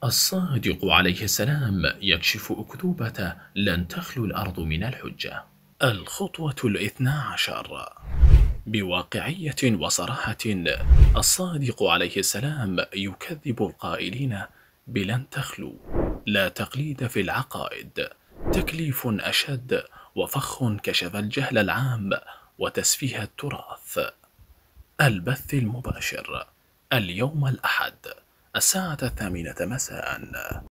الصادق عليه السلام يكشف أكذوبة لن تخلو الأرض من الحجة. الخطوة 12: بواقعية وصراحة الصادق عليه السلام يكذب القائلين بلن تخلو. لا تقليد في العقائد، تكليف أشد وفخ كشف الجهل العام وتسفيه التراث. البث المباشر اليوم الأحد الساعة 8 مساء.